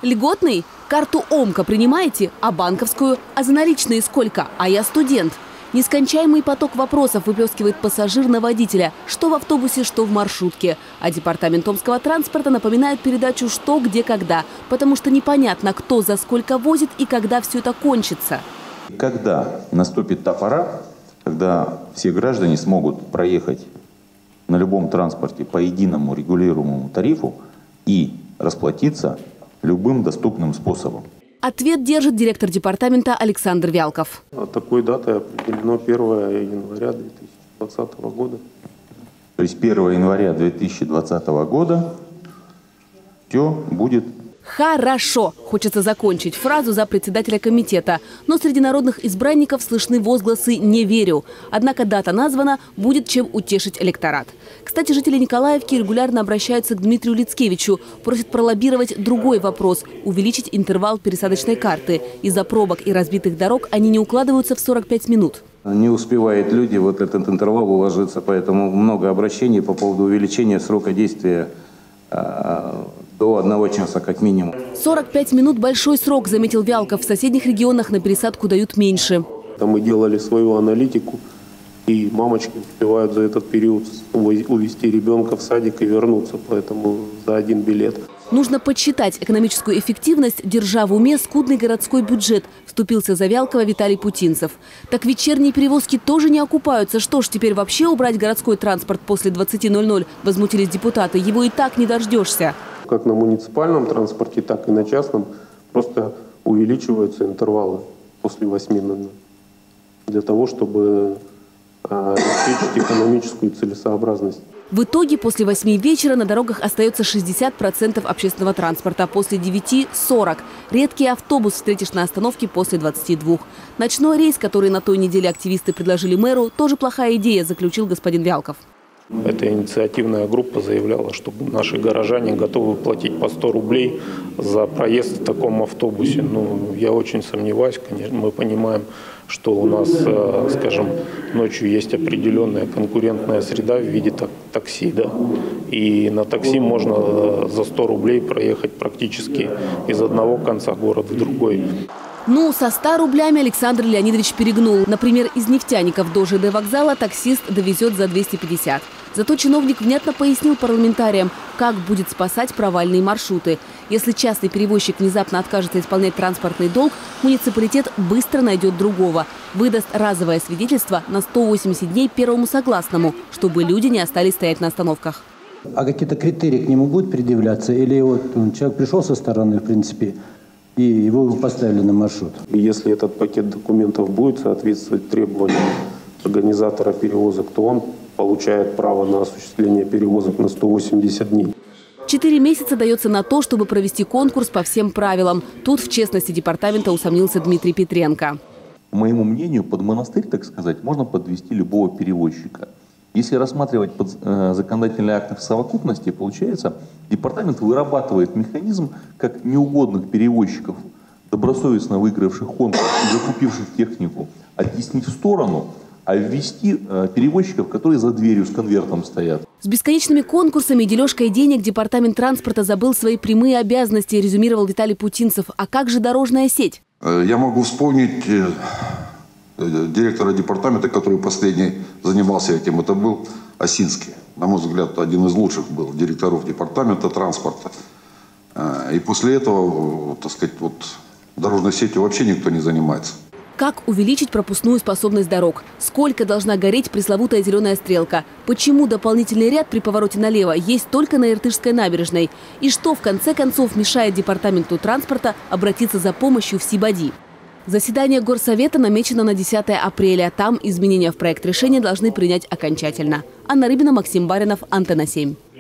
Льготный? Карту ОМКа принимаете? А банковскую? А за наличные сколько? А я студент. Нескончаемый поток вопросов выплескивает пассажир на водителя. Что в автобусе, что в маршрутке. А департамент омского транспорта напоминает передачу «Что, где, когда». Потому что непонятно, кто за сколько возит и когда все это кончится. Когда наступит та пора, когда все граждане смогут проехать на любом транспорте по единому регулируемому тарифу и расплатиться любым доступным способом. Ответ держит директор департамента Александр Вялков. Такой датой определено 1 января 2020 года. То есть 1 января 2020 года все будет Хорошо. Хочется закончить фразу за председателя комитета. Но среди народных избранников слышны возгласы «не верю». Однако дата названа, будет чем утешить электорат. Кстати, жители Николаевки регулярно обращаются к Дмитрию Лицкевичу. Просят пролоббировать другой вопрос – увеличить интервал пересадочной карты. Из-за пробок и разбитых дорог они не укладываются в 45 минут. Не успевают люди в этот интервал уложиться, поэтому много обращений по поводу увеличения срока действия до 1 часа как минимум. 45 минут – большой срок, заметил Вялков. В соседних регионах на пересадку дают меньше. Мы делали свою аналитику, и мамочки успевают за этот период увезти ребенка в садик и вернуться, поэтому за один билет. Нужно подсчитать экономическую эффективность, держа в уме скудный городской бюджет, вступился за Вялкова Виталий Путинцев. Так вечерние перевозки тоже не окупаются. Что ж, теперь вообще убрать городской транспорт после 20:00, возмутились депутаты. Его и так не дождешься. Как на муниципальном транспорте, так и на частном просто увеличиваются интервалы после 8:00 для того, чтобы обеспечить экономическую целесообразность. В итоге после 8 вечера на дорогах остается 60% общественного транспорта, после 9 – 40%. Редкий автобус встретишь на остановке после 22. Ночной рейс, который на той неделе активисты предложили мэру, тоже плохая идея, заключил господин Вялков. Эта инициативная группа заявляла, что наши горожане готовы платить по 100 рублей за проезд в таком автобусе. Я очень сомневаюсь, конечно, мы понимаем, что у нас, скажем, ночью есть определенная конкурентная среда в виде такси, да, и на такси можно за 100 рублей проехать практически из одного конца города в другой. Со 100 рублями Александр Леонидович перегнул. Например, из Нефтяников до ЖД вокзала таксист довезет за 250. Зато чиновник внятно пояснил парламентариям, как будет спасать провальные маршруты. Если частный перевозчик внезапно откажется исполнять транспортный долг, муниципалитет быстро найдет другого. Выдаст разовое свидетельство на 180 дней первому согласному, чтобы люди не остались стоять на остановках. А какие-то критерии к нему будут предъявляться? Или человек пришел со стороны, в принципе, и его поставили на маршрут? Если этот пакет документов будет соответствовать требованиям организатора перевозок, то он получает право на осуществление перевозок на 180 дней. 4 месяца дается на то, чтобы провести конкурс по всем правилам. Тут в честности департамента усомнился Дмитрий Петренко. По моему мнению, под монастырь, так сказать, можно подвести любого перевозчика. Если рассматривать законодательный акт в совокупности, получается, департамент вырабатывает механизм, как неугодных перевозчиков, добросовестно выигравших конкурс и закупивших технику, оттеснить в сторону, а ввести перевозчиков, которые за дверью с конвертом стоят. С бесконечными конкурсами и дележкой денег департамент транспорта забыл свои прямые обязанности, резюмировал Виталий Путинцев. А как же дорожная сеть? Я могу вспомнить директора департамента, который последний занимался этим. Это был Осинский. На мой взгляд, один из лучших был директоров департамента транспорта. И после этого, так сказать, дорожной сетью вообще никто не занимается. Как увеличить пропускную способность дорог? Сколько должна гореть пресловутая зеленая стрелка? Почему дополнительный ряд при повороте налево есть только на Иртышской набережной? И что, в конце концов, мешает департаменту транспорта обратиться за помощью в СИБАДИ? Заседание Горсовета намечено на 10 апреля. Там изменения в проект решения должны принять окончательно. Анна Рыбина, Максим Баринов, Антенна 7.